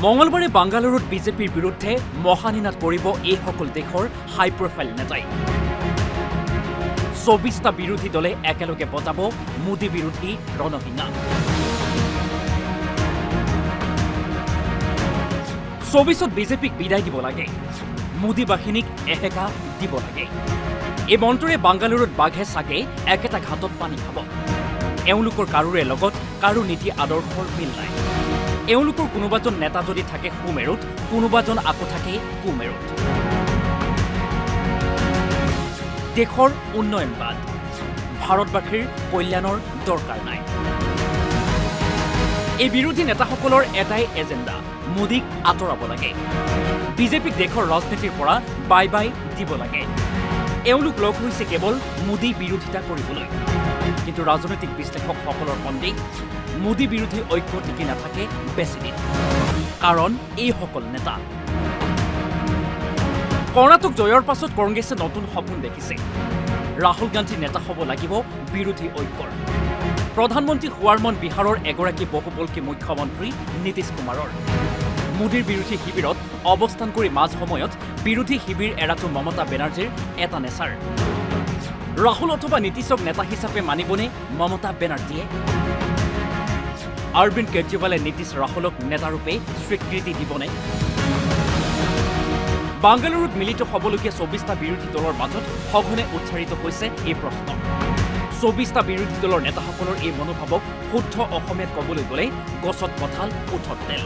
মঙ্গলবাৰে বাংগালুৰুত বিজেপিৰ বিৰুদ্ধে মহানিনাদ কৰিব এই সকল দেশৰ হাই প্ৰফাইল নেতাই ২৪টা বিৰোধী দলে একেলগে বজাব মোদী বিৰোধী ৰণসিঙা ২৪ত বিজেপিক বিদায় দিব লাগে মোদী বাহিনীক এহেকা দিব লাগে এই মন্ত্ৰৰে বাংগালুৰুত বাঘে চাগে একেটা ঘাটত পানী খাব এওঁলোকৰ কাৰোৰে লগত কাৰো নীতি আদৰ্শৰ মিল নাই এওঁলোকৰ কোনোবাজন নেতা যদি থাকে সুমেৰুত কোনোবাজন আকৌ থাকে কুমেৰুত দেশৰ উন্নয়নবাদ ভাৰতবাসীৰ কল্যাণৰ দৰকাৰ নাই এই বিৰোধী নেতাসকলৰ এটাই এজেণ্ডা মোদীক আঁতৰাব লাগে বিজেপিক দেশৰ ৰাজনীতিৰ পৰা বাই বাই দিব লাগে এওঁলোক লগ হৈছে কেৱল মোদী বিৰোধিতা কৰিবলৈ কিন্তু ৰাজনৈতিক বিশ্লেষকসকলৰ সন্দেহ মোদী বিৰোধী ঐক্য টিকি নাথাকে বেছিদিন কাৰণ এই সকল নেতা কৰ্ণাটক জয়ৰ পাছত কংগ্ৰেছে নতুন সপোন দেখিছে ৰাহুল গান্ধী নেতা হ'ব লাগিব বিৰোধী ঐক্যৰ প্ৰধানমন্ত্ৰী হোৱাৰ মন বিহাৰৰ এগৰাকী বহুবল্কী মুখ্যমন্ত্ৰী নীতিশ কুমাৰৰ মোদীৰ বিৰোধী শিবিৰত অৱস্থান কৰি মাজ সময়ত বিৰোধী শিবিৰ এৰাটো মমতা বেনাৰ্জীৰ এটা নেচাৰ ৰাহুল অথবা নীতিশক নেতা হিচাপে মানিবনে মমতা বেনাৰ্জীয়ে অৰবিন্দ কেজৰিৱালে নীতিশ ৰাহুলক নেতাৰূপে স্বীকৃতি দিবনে বাংগালুৰুত মিলিত হ'বলগীয়া ২৪টা বিৰোধী দলৰ মাজত সঘনে উচ্চাৰিত হৈছে এই প্ৰশ্ন ২৪টা বিৰোধী দলৰ নেতাসকলৰ এই মনোভাৱক শুদ্ধ অসমীয়াত ক'বলৈ গ'লে গছত কঁঠাল ওঠত তেল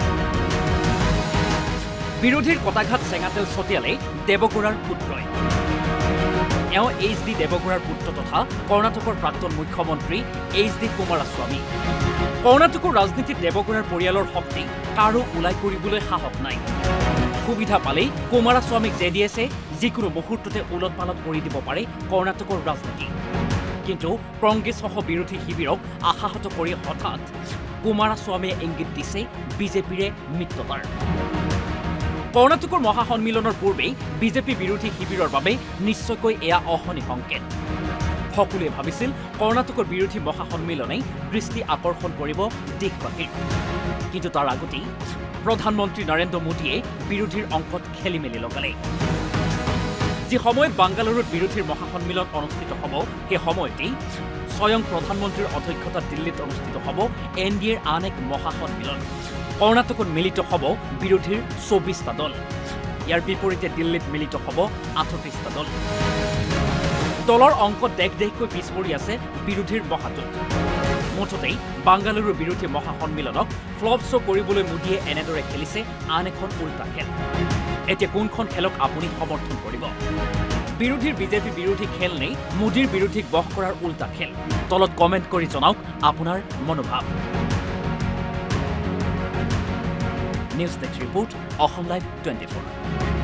বিৰোধীৰ কটাঘাত চেঙাতেল ছটিয়ালে দেৱগৌড়াৰ পুত্ৰই এওঁ এইচ.ডি. দেৱগৌড়াৰ পুত্ৰ তথা কৰ্ণাটকৰ প্ৰাক্তন মুখ্যমন্ত্ৰী এইচ.ডি. কুমাৰাস্বামী কৰ্ণাটকৰ ৰাজনীতিত দেৱগৌড়াৰ পৰিয়ালৰ শক্তি কাৰো ওলাই কৰিবলৈ সাহস নাই সুবিধা পালেই কুমাৰাস্বামীক জেডিএছে যিকোনো মুহূৰ্ততে ওলট পালট কৰি দিব পাৰে কৰ্ণাটকৰ ৰাজনীতি কিন্তু কংগ্ৰেছসহ বিৰোধী শিবিৰক আশাহত কৰি হঠাৎ কুমাৰাস্বামীয়ে ইংগিত দিছে বিজেপিৰে মিত্ৰতাৰ কৰ্ণাটকৰ মহাসন্মিলনৰ পূৰ্বেই বিজেপি বিৰোধী শিবিৰৰ বাবে নিশ্চয়কৈ এয়া অশনি সংকেত সকলোৱে ভাবিছিল কৰ্ণাটকৰ বিৰোধী মহাসন্মিলনে দৃষ্টি আকৰ্ষণ কৰিব দেশবাসীৰ কিন্তু তাৰ আগতেই প্ৰধানমন্ত্ৰী নৰেন্দ্ৰ মোদীয়ে বিৰোধীৰ অংকত খেলি মেলি লগালে যি সময়ত বাংগালুৰুত বিৰোধীৰ মহাসন্মিলন অনুষ্ঠিত হ'ব সেই সময়তেই স্বয়ং প্ৰধানমন্ত্ৰীৰ অধ্যক্ষতাত দিল্লীত অনুষ্ঠিত হ'ব এনডিএৰ আন এক মহাসন্মিলন কৰ্ণাটকত মিলিত হ'ব বিৰোধীৰ ২৪টা দল ইয়াৰ বিপৰীতে দিল্লীত মিলিত হ'ব ৩৮টা দল দলৰ অংকত দেশকৈ পিছ পৰি আছে বিৰোধীৰ মহাজোঁট মুঠতেই বাংগালুৰুৰ বিৰোধী মহাসন্মিলনক ফ্লপ শ্ব' কৰিবলৈ মোদীয়ে এনেদৰে খেলিছে আন এখন উল্টা খেল এতিয়া কোনখন খেলক আপুনি সমৰ্থন কৰিব বিৰোধীৰ বিজেপি বিৰোধী খেল নে মোদীৰ বিৰোধীক বশ কৰাৰ উল্টা খেল তলত কমেণ্ট কৰি জনাওক আপোনাৰ মনোভাৱ news desk report Asom live 24